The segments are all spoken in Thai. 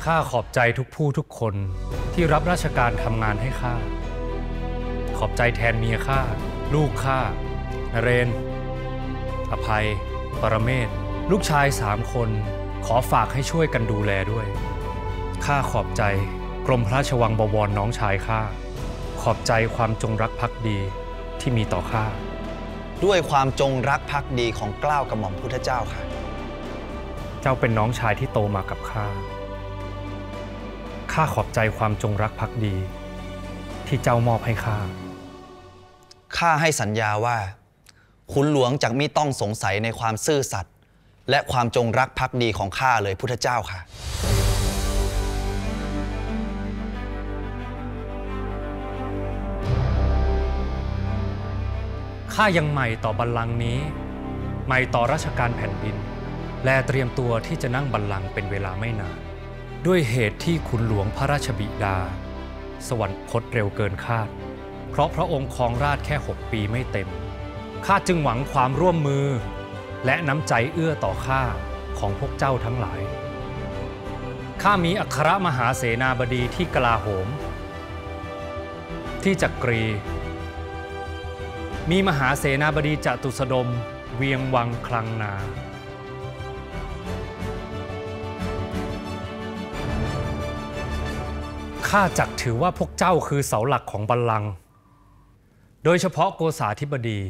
ข้าขอบใจทุกผู้ทุกคนที่รับราชการทำงานให้ข้าขอบใจแทนเมียข้าลูกข้านเรนอภัยปรเมศลูกชาย3 คนขอฝากให้ช่วยกันดูแลด้วยข้าขอบใจกรมพระราชวังบวรน้องชายข้าขอบใจความจงรักภักดีที่มีต่อข้าด้วยความจงรักภักดีของเกล้ากระหม่อมพุทธเจ้าค่ะเจ้าเป็นน้องชายที่โตมากับข้าขอบใจความจงรักภักดีที่เจ้ามอบให้ข้าให้สัญญาว่าขุนหลวงจะไม่ต้องสงสัยในความซื่อสัตย์และความจงรักภักดีของข้าเลยพุทธเจ้าค่ะข้ายังใหม่ต่อบัลลังก์นี้ใหม่ต่อราชการแผ่นดินและเตรียมตัวที่จะนั่งบัลลังก์เป็นเวลาไม่นานด้วยเหตุที่ขุนหลวงพระราชบิดาสวรรคตเร็วเกินคาดเพราะพระองค์ครองราชย์แค่6 ปีไม่เต็มข้าจึงหวังความร่วมมือและน้ำใจเอื้อต่อข้าของพวกเจ้าทั้งหลายข้ามีอัครมหาเสนาบดีที่กลาโหมที่จักรีมีมหาเสนาบดีจตุสดมเวียงวังคลังนาข้าจักถือว่าพวกเจ้าคือเสาหลักของบัลลังก์โดยเฉพาะโกษาธิบดี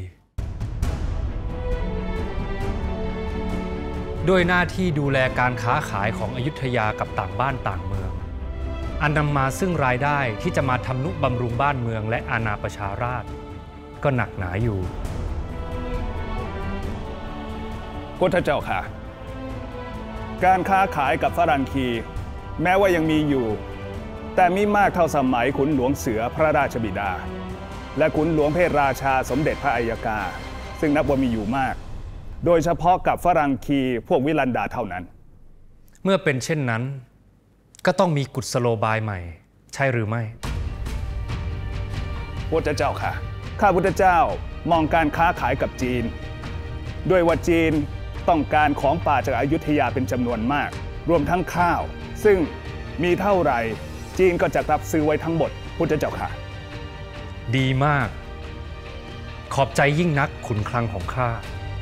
ด้วยหน้าที่ดูแลการค้าขายของอยุธยากับต่างบ้านต่างเมืองอันนำมาซึ่งรายได้ที่จะมาทำนุบำรุงบ้านเมืองและอาณาประชาราษฎร์ก็หนักหนาอยู่พุทธเจ้าค่ะการค้าขายกับฝรั่งคีแม้ว่ายังมีอยู่แต่มิมากเท่าสมัยขุนหลวงเสือพระราชบิดาและขุนหลวงเพศราชาสมเด็จพระอัยกาซึ่งนับว่ามีอยู่มากโดยเฉพาะกับฝรั่งคีพวกวิลันดาเท่านั้นเมื่อเป็นเช่นนั้นก็ต้องมีกุศโลบายใหม่ใช่หรือไม่พุทธเจ้าค่ะข้าพุทธเจ้ามองการค้าขายกับจีนด้วยว่าจีนต้องการของป่าจากอยุธยาเป็นจำนวนมากรวมทั้งข้าวซึ่งมีเท่าไหร่จีนก็จะรับซื้อไว้ทั้งหมดพุทธเจ้าค่ะดีมากขอบใจยิ่งนักขุนคลังของข้า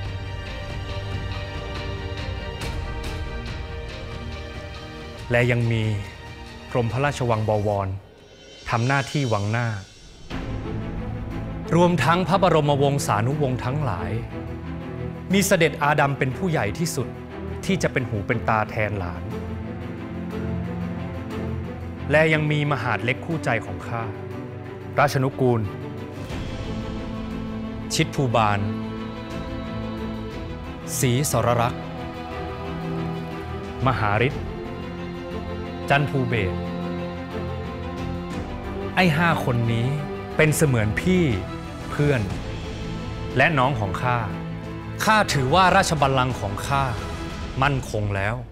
และยังมีกรมพระราชวังบวรทำหน้าที่วังหน้ารวมทั้งพระบรมวงศานุวงศ์ทั้งหลายมีเสด็จอาดัมเป็นผู้ใหญ่ที่สุดที่จะเป็นหูเป็นตาแทนหลานและยังมีมหาดเล็กคู่ใจของข้าราชนุกูลชิดภูบาลศรีสรรักษ์มหาฤทธิ์จันภูเบศรไอ้5 คนนี้เป็นเสมือนพี่เพื่อนและน้องของข้าถือว่าราชบัลลังก์ของข้ามั่นคงแล้ว